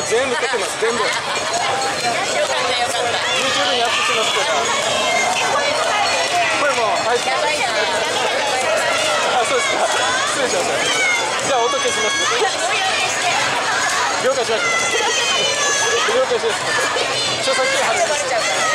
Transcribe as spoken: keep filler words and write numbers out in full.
全部撮ってます、全部。よかったよかった。 YouTube にアップしますから。これもう入ってます。あ、そうですか。失礼しました。じゃあ音消します。了解しました。了解しました。著作権貼ります。